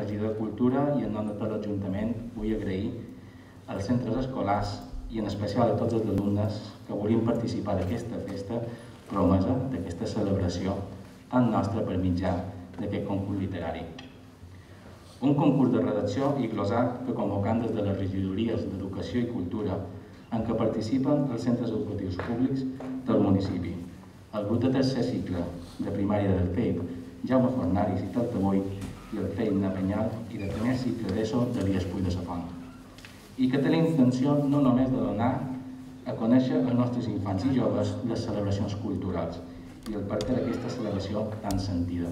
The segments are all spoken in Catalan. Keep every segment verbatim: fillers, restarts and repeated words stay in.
regidor de Cultura i en nom de tot l'Ajuntament vull agrair als centres escolars i en especial a tots els alumnes que volien participar d'aquesta festa promesa, d'aquesta celebració tan nostra per mitjà d'aquest concurs literari. Un concurs de redacció i glosat que convocant des de les regidories d'Educació i Cultura en què participen els centres educatius públics del municipi, el grup de tercer cicle de primària del T E I P, Jaume Fornaris i Taltabull, i el T E I P Napenyal i de primer cicle d'ESO d'Elies Puig de Safont, i que té la intenció no només de donar a conèixer als nostres infants i joves les celebracions culturals i el perquè d'aquesta celebració tan sentida,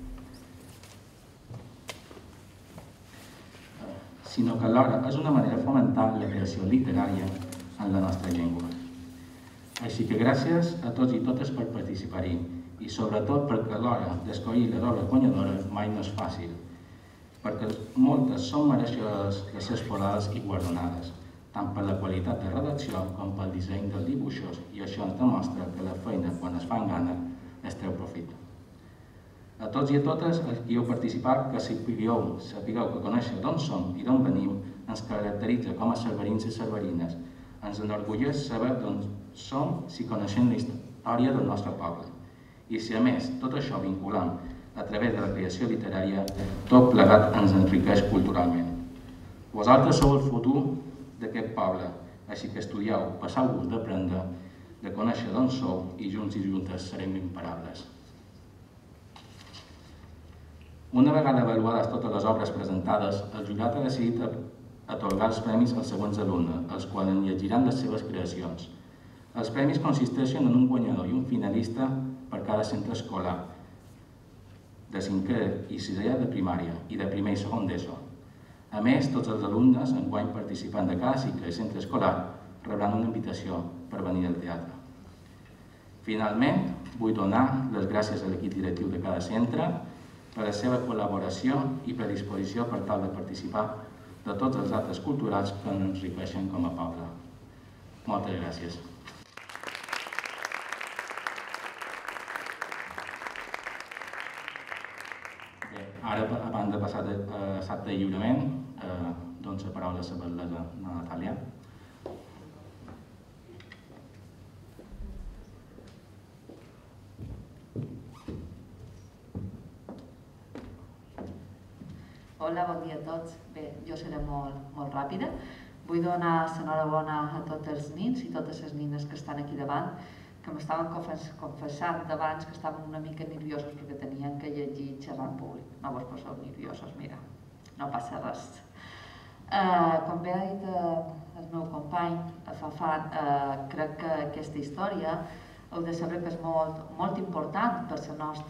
sinó que alhora és una manera de fomentar la creació literària en la nostra llengua. Així que gràcies a tots i totes per participar-hi i sobretot perquè a l'hora d'escollir les obres guanyadores mai no és fàcil, perquè moltes són mereixedores de ser explorades i guardonades, tant per la qualitat de redacció com pel disseny dels dibuixos, i això ens demostra que la feina, quan es fa amb gana, es treu profit. A tots i a totes els que hi heu participat, que sapigueu, sapigueu que conèixer d'on som i d'on venim ens caracteritza com a cerverins i cerverines. Ens enorgulleix saber d'on som si coneixem la història del nostre poble. I si a més tot això vinculam a través de la creació literària, tot plegat ens enriqueix culturalment. Vosaltres sou el futur d'aquest poble, així que estudieu, passeu-vos d'aprendre, de conèixer d'on sou i junts i juntes serem imparables. Una vegada avaluades totes les obres presentades, el jurat ha decidit atorgar els premis als següents alumnes, els quals en llegiran les seves creacions. Els premis consisteixen en un guanyador i un finalista per cada centre escolar, de cinquè i sisè de primària i de primer i segon d'ESO. A més, tots els alumnes, enguany participants de cada cicle i centre escolar, rebran una invitació per venir al teatre. Finalment, vull donar les gràcies a l'equip directiu de cada centre per la seva col·laboració i predisposició per tal de participar de tots els actes culturals que ens enriqueixen com a poble. Moltes gràcies. Ara, abans de passar a l'acte de lliurament, doncs la paraula a la batllessa Natàlia. Hola, bon dia a tots. Bé, jo seré molt ràpida. Vull donar l'enhorabona a tots els nins i totes les nines que estan aquí davant, que m'estaven confessant d'abans que estaven una mica nerviosos perquè tenien que llegir i xerrar en públic. No vos poseu nerviosos, mira, no passa res. Com bé ha dit el meu company, Fafan, crec que aquesta història heu de saber que és molt important per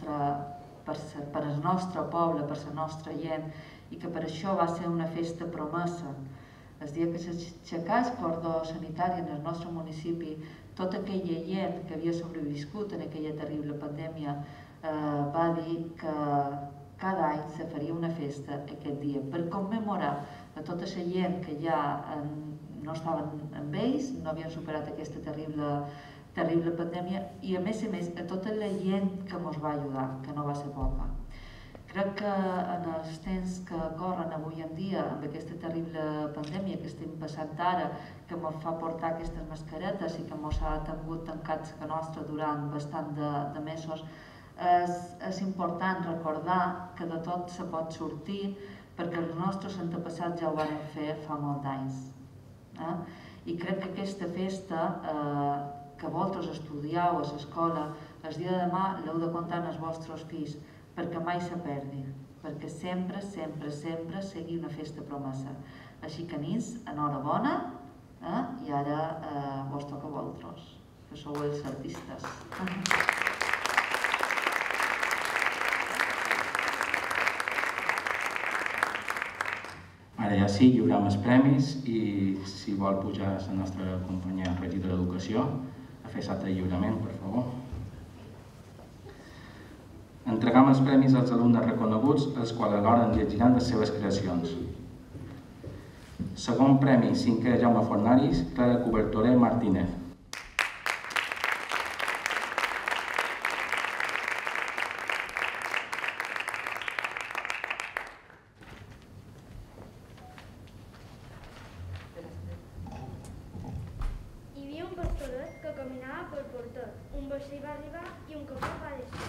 al nostre poble, per la nostra gent, i que per això va ser una festa promesa. El dia que s'aixecà el cordó sanitari en el nostre municipi, tota aquella gent que havia sobreviscut en aquella terrible pandèmia va dir que cada any se faria una festa aquest dia per commemorar a tota la gent que ja no estaven amb ells, no havien superat aquesta terrible pandèmia, i a més a més a tota la gent que ens va ajudar, que no va ser poca. Crec que en els temps que corren avui en dia, amb aquesta terrible pandèmia que estem passant ara, que ens fa portar aquestes mascaretes i que ens ha tingut tancats a casa nostra durant bastant de mesos, és important recordar que de tot se pot sortir perquè els nostres antepassats ja ho van fer fa molts anys. I crec que aquesta festa que vosaltres estudieu a l'escola, el dia de demà l'heu de contar als vostres fills, perquè mai se perdi, perquè sempre, sempre, sempre sigui una festa promesa. Així que nins, enhorabona, i ara vos toca a vosaltres, que sou els artistes. Ara ja sí, lliurem els premis i si vol pujar la nostra companya regidora d'Educació a fer l'acte de lliurament, per favor. Entregam els premis als alumnes reconeguts, els quals alhora en llegiran les seves creacions. Segon premi, cinquè Jaume Fornaris, Clara Cobertorer Martínez. vaixell va arribar i un capot va deixar.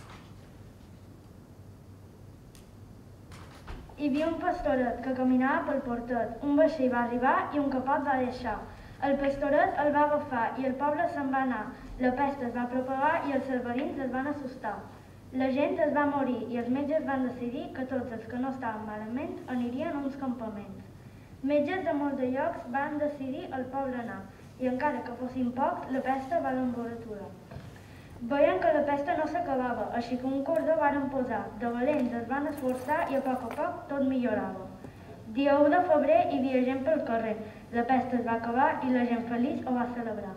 Hi havia un pastoret que caminava pel portet. Un vaixell va arribar i un capot va deixar. El pastoret el va agafar i el poble se'n va anar. La pesta es va propagar i els cerverins es van assustar. La gent es va morir i els metges van decidir que tots els que no estaven malament anirien a uns campaments. Metges de molts de llocs van decidir al poble anar i encara que fossin pocs, la pesta va l'embolatura. Veien que la pesta no s'acabava, així que un cordó varen posar. De valents es van esforçar i a poc a poc tot millorava. Dia u de febrer hi havia gent pel carrer. La pesta es va acabar i la gent feliç ho va celebrar.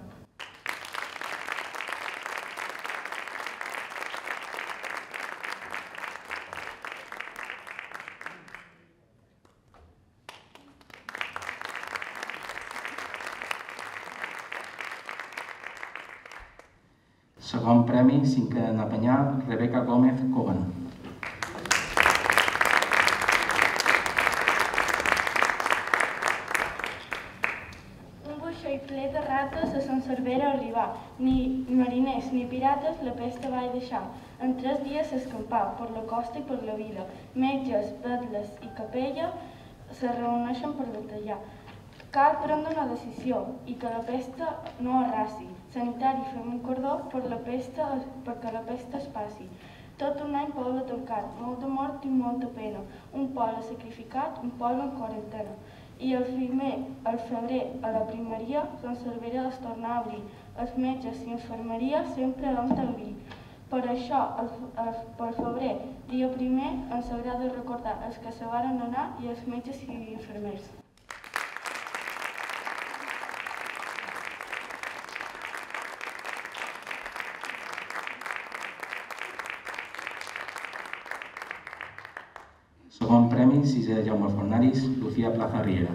Segon premi, cinquè en apanyar, Rebeca Gómez Coban. Un vaixell ple de rates a Sant Cervera arribar. Ni mariners ni pirates la pesta va deixar. En tres dies s'escampà per la costa i per la vila. Metges, vetles i capella se reuneixen per batallar. Cal prendre una decisió i que la pesta no arrasi. Sanitari, fem un cordó per la pesta, perquè la pesta es passi. Tot un any poble tancat, molta mort i molta pena. Un poble sacrificat, un poble en quarantena. I el primer, al febrer, a la primeria, Sant Cervera es torna a obrir. Els metges i infermeria sempre han d'obrir. Per això, el, el, pel febrer, dia primer, ens agrada recordar els que se varen anar i els metges i infermers. Segon premi, sisè Jaume Fornaris, Lucía Plaza Riera.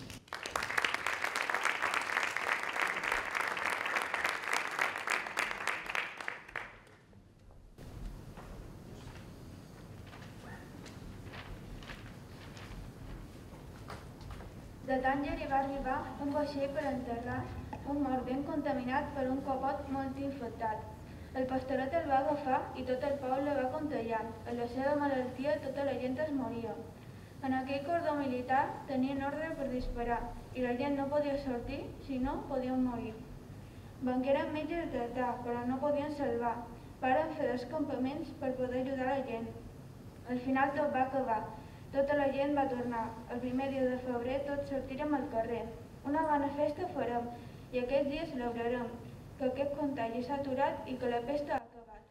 De Tànger hi va arribar un vaixell per enterrar un mort ben contaminat per un capot molt infectat. El pastoret el va agafar i tot el poble va contagiar. En la seva malaltia tota la gent es moria. En aquell cordó militar tenien ordre per disparar i la gent no podia sortir, si no podien morir. Vengueren metges de tractar, però no podien salvar. Varen fer dos campaments per poder ajudar la gent. Al final tot va acabar. Tota la gent va tornar. El primer dia de febrer tots sortirem al carrer. Una bona festa farem i aquest dia celebrarem que aquest contagi s'ha aturat i que la pesta ha acabat.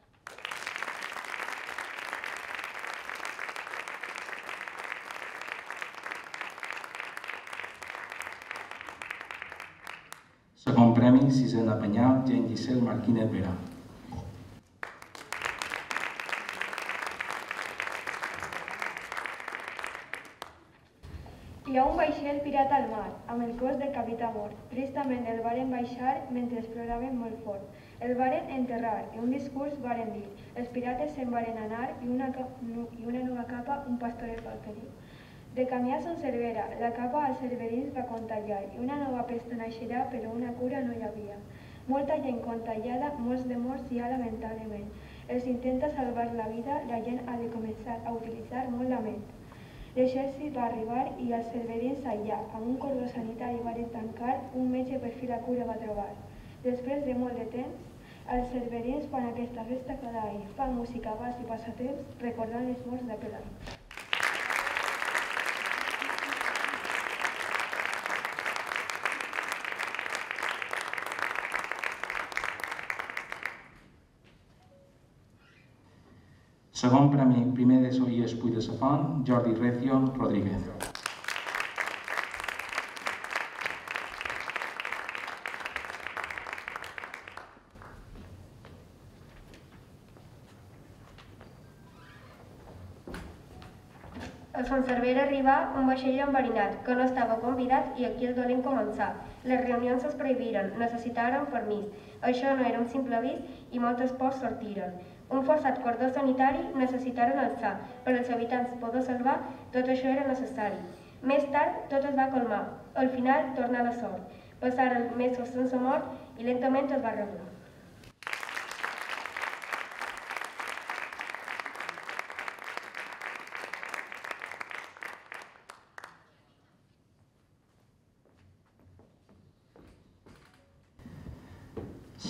Segon premi, sisè en apanyar, Jane Giselle Martínez Vera. Hi ha un vaixell pirata al mar, amb el cos del capità mort. Tristament el varen baixar mentre ploraven molt fort. El varen enterrar i un discurs varen dir. Els pirates se'n varen anar i una, i una nova capa un pastoret va oferir. De camí a Sant Cervera, la capa als cerverins va contagiar i una nova pesta naixerà, però una cura no hi havia. Molta gent contagiada, molts de morts hi ha lamentablement. Els intenta salvar la vida, la gent ha de començar a utilitzar molt la ment. L'exèrcit va arribar i els cerverins allà, amb un cordó sanitari varen tancar, un metge per fi la cura va trobar. Després de molt de temps, els cerverins fan aquesta festa cada any, fan música, balls i passatemps, recordant els morts d'aquell any. Segon premi, primer de Soy Espull de Safont, Jordi Recio Rodríguez. A Sant Cervera arribà un vaixell enverinat, que no estava convidat i aquí el dolent començar. Les reunions es prohibiren, necessitaren permís. Això no era un simple avís i moltes pors sortiren. Un forçat cordó sanitari necessitaren alçar. Per als habitants poder salvar, tot això era necessari. Més tard, tot es va calmar. Al final, tornà la sort. Passaren mesos sense mort i lentament es va regular.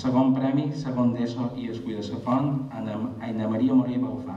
Segon premi, segon d'ESO i Escull de la Font, Aina Maria Morell Baufà.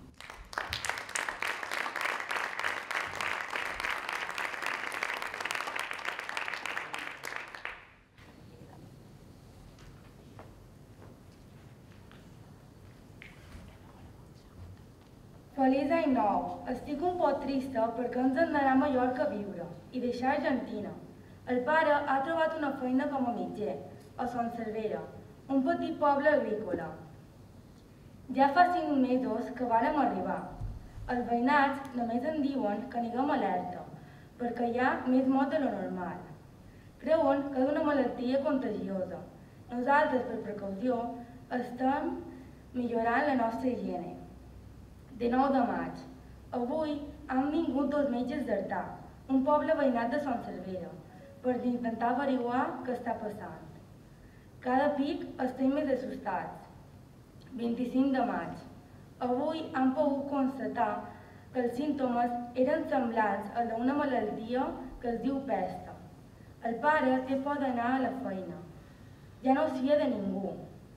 Feliç any nou! Estic un poc trista perquè ens hem d'anar a Mallorca a viure i deixar Argentina. El pare ha trobat una feina com a mitger, a Son Servera, un petit poble agrícola. Ja fa cinc mesos que vàrem arribar. Els veïnats només en diuen que aniguem alerta, perquè hi ha més morts de lo normal. Creuen que és una malaltia contagiosa. Nosaltres, per precaució, estem millorant la nostra higiene. De nou de maig. Avui han vingut dos metges d'Artà, un poble veïnat de Son Servera, per intentar averiguar què està passant. Cada pic estem més assustats. vint-i-cinc de maig. Avui han pogut constatar que els símptomes eren semblants a d'una malaltia que es diu pesta. El pare té por d'anar a la feina. Ja no es fia de ningú.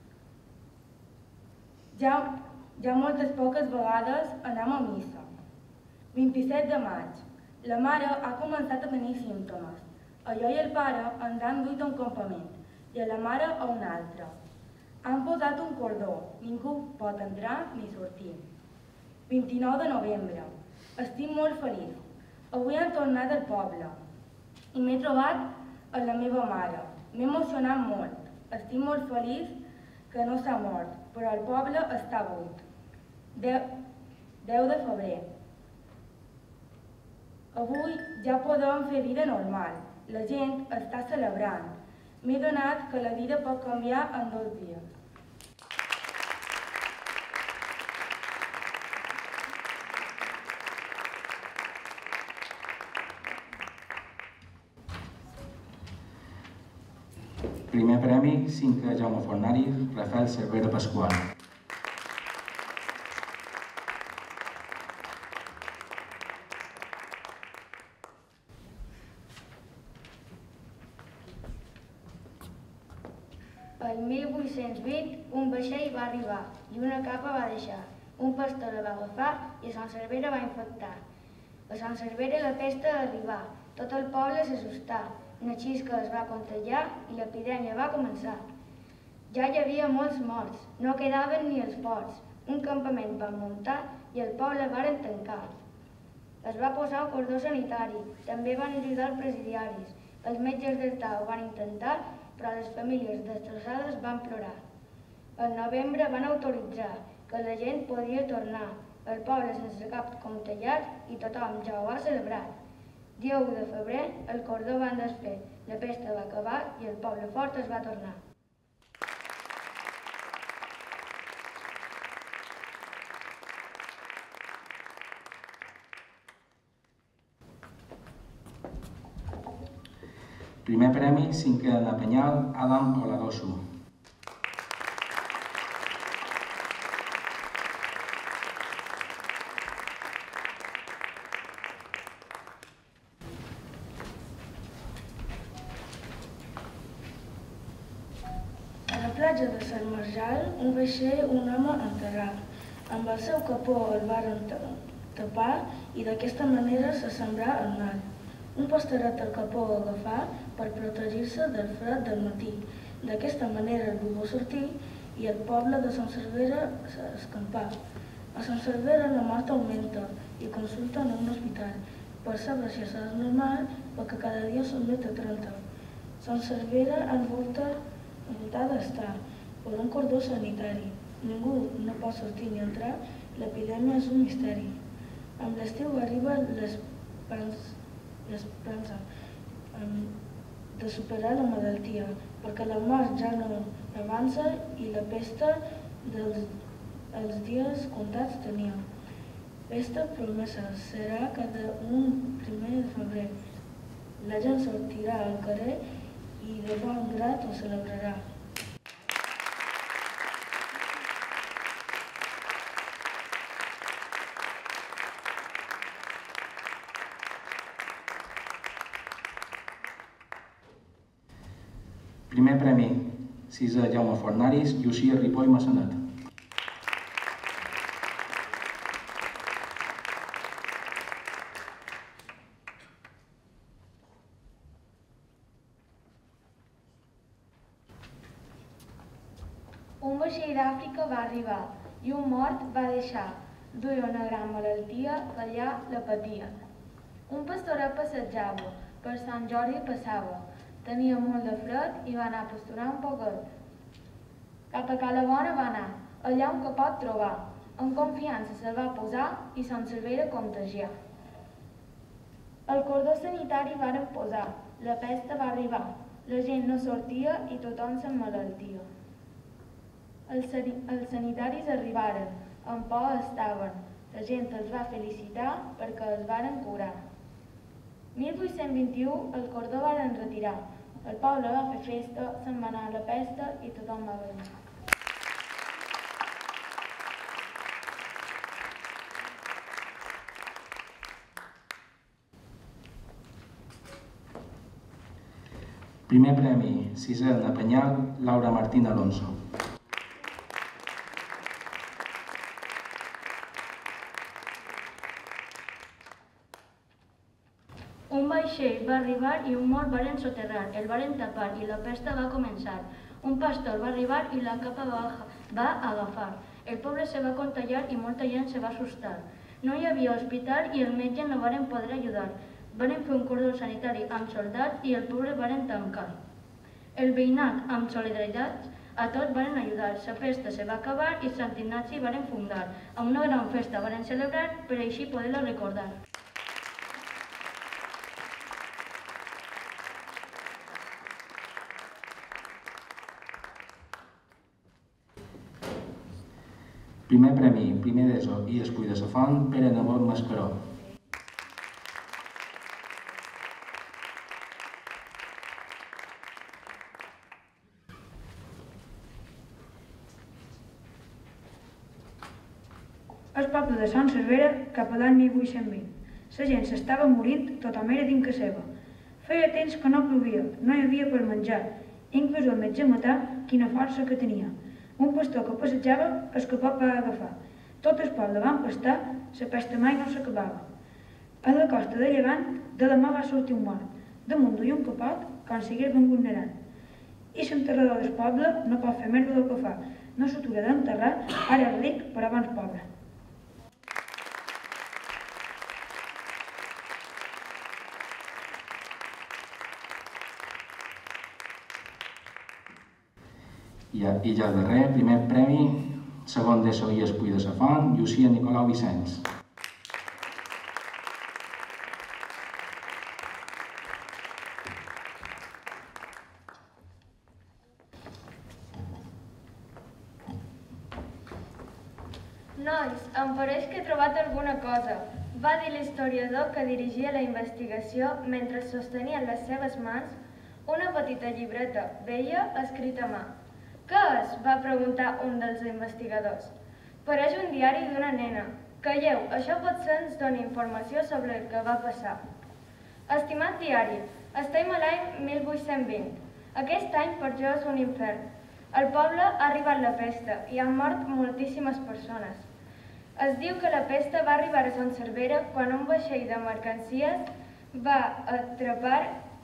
Ja Ja moltes poques vegades anem a missa. vint-i-set de maig. La mare ha començat a tenir símptomes. A jo i el pare ens han duit a un campament i a la mare a un altre. Han posat un cordó. Ningú pot entrar ni sortir. vint-i-nou de novembre. Estic molt feliç. Avui han tornat al poble i m'he trobat a la meva mare. M'he emocionat molt. Estic molt feliç que no s'ha mort, però el poble està buit. deu de febrer. Avui ja podem fer vida normal. La gent està celebrant. M'he adonat que la vida pot canviar en dos dies. Primer premi, cinquè Jaume Fornari, Rafael Cervera Pasqual. El mil vuit-cents vint, un vaixell va arribar i una capa va deixar. Un pastor la va agafar i a Sant Cervera va infectar. A Sant Cervera la pesta arribà, tot el poble s'assustà, una xisca es va contagiar i l'epidèmia va començar. Ja hi havia molts morts, no quedaven ni els ports. Un campament van muntar i el poble varen tancar. Es va posar un cordó sanitari, també van ajudar els presidiaris. Els metges d'Artà ho van intentar, però les famílies destrossades van plorar. Al novembre van autoritzar que la gent podia tornar, el poble sense cap contagiat i tothom ja ho va celebrar. dia u de febrer, el cordó van desfer, la pesta va acabar i el poble fort es va tornar. Primer premi, cinquè de Penyal, Adam Oladosu. A la platja de Sant Marjal, un vaixell, un home enterrat. Amb el seu capó el varen tapar i d'aquesta manera se sembrà el mal. Un pastoret el capó a agafar per protegir-se del fred del matí. D'aquesta manera el va sortir i el poble de Sant Cervera s'escampà. A Sant Cervera la mort augmenta i consulta en un hospital per saber si és normal perquè cada dia són més de trenta. Sant Cervera envoltada està per un cordó sanitari. Ningú no pot sortir ni entrar, l'epidèmia és un misteri. Amb l'estiu arriba l'esperança de superar la malaltia, perquè la mort ja no avança i la pesta dels dies comptats tenia. Festa promesa serà cada un primer de febrer. La gent sortirà al carrer i de bon grat ho celebrarà. Primer premi, sisè Jaume Fornaris, Llucia Ripoll Massanet. Un vaixell d'Àfrica va arribar i un mort va deixar. Duia una gran malaltia que allà la patia. Un pastoret passejava, per Sant Jordi passava. Tenia molt de fred i va anar a pasturar un poquet. Cap a Cala Bona va anar, allà on que pot trobar. En confiança se'l va posar i Sant Cervera contagiar. El cordó sanitari varen posar, la pesta va arribar. La gent no sortia i tothom s'emmalaltia. Els, els sanitaris arribaren, en por estaven. La gent els va felicitar perquè els varen curar. mil vuit-cents vint-i-u el cordó varen retirar. El poble va fer festa, se'n va anar la pesta i tothom va ballar. Primer premi, sisè de Penyal, Laura Martín Alonso. Un vaixell va arribar i un mort varen soterrar, el varen tapar i la pesta va començar. Un pastor va arribar i la capa va, va agafar. El poble se va contagiar i molta gent se va assustar. No hi havia hospital i el metge no varen poder ajudar. Varen fer un cordó sanitari amb soldats i el poble varen tancar. El veïnat, amb solidaritat, a tots varen ajudar. La festa se va acabar i Sant Ignasi varen fundar. Amb una gran festa varen celebrar per així poder-la recordar. Primer premi, primer d'ESO i escull de sa font, Pere Nebot Mascaró. El poble de Sant Cervera cap a l'any mil vuit-cents vint. La gent s'estava morint, tothom era dins casa seva. Feia temps que no plovia, no hi havia per menjar. Inclús el metge matà, quina força que tenia. Un pastor que passejava, el capot va agafar. Tot el poble va empastar, la pesta mai no s'acabava. A la costa de Llevant, de la mà va sortir un mort. Damunt duia un capot, com si hagués vengut nedant. I l'enterrador del poble no pot fer més del que fa. No s'atura d'enterrar, ara és ric, però abans pobre. I ja el darrer, primer premi, segon d'ESO i escull de sa font, Llucia Nicolau Vicenç. Nois, em pareix que he trobat alguna cosa, va dir l'historiador que dirigia la investigació mentre sostenia en les seves mans una petita llibreta, vella, escrita a mà. Què és? Va preguntar un dels investigadors. Pareix un diari d'una nena. Calleu, això potser ens dona informació sobre el que va passar. Estimat diari, estem a l'any mil vuit-cents vint. Aquest any per jo és un infern. Al poble ha arribat la pesta i han mort moltíssimes persones. Es diu que la pesta va arribar a Sant Cervera quan un vaixell de mercancies va atrapar,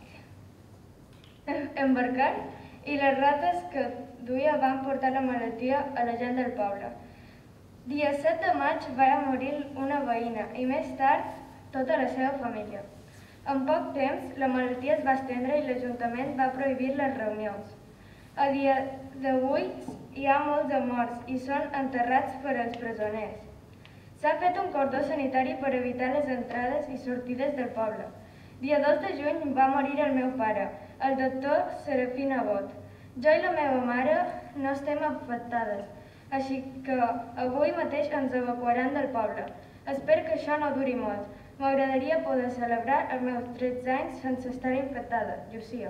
embarcar, i les rates que duia van portar la malaltia a la gent del poble. Dia set de maig va morir una veïna i més tard tota la seva família. En poc temps la malaltia es va estendre i l'Ajuntament va prohibir les reunions. A dia d'avui hi ha molts de morts i són enterrats per als presoners. S'ha fet un cordó sanitari per evitar les entrades i sortides del poble. Dia dos de juny va morir el meu pare, el doctor Serafí Nebot. Jo i la meva mare no estem afectades, així que avui mateix ens evacuaran del poble. Espero que això no duri molt. M'agradaria poder celebrar els meus tretze anys sense estar infectada. Llucia.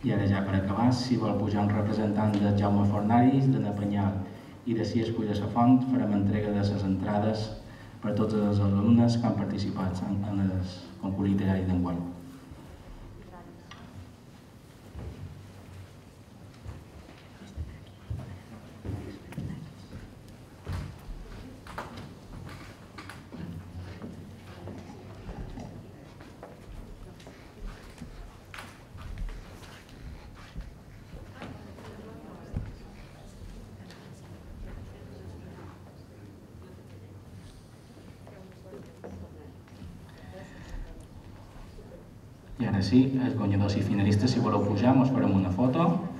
I ara ja per acabar, si vol pujar un representant de Jaume Fornaris, de Napanyal i de Cies Cull de sa Font, farem entrega de les entrades per a tots els alumnes que han participat en el concurs literari d'enguany. I ara sí, els guanyadors i finalistes, si voleu pujar, mos farem una foto.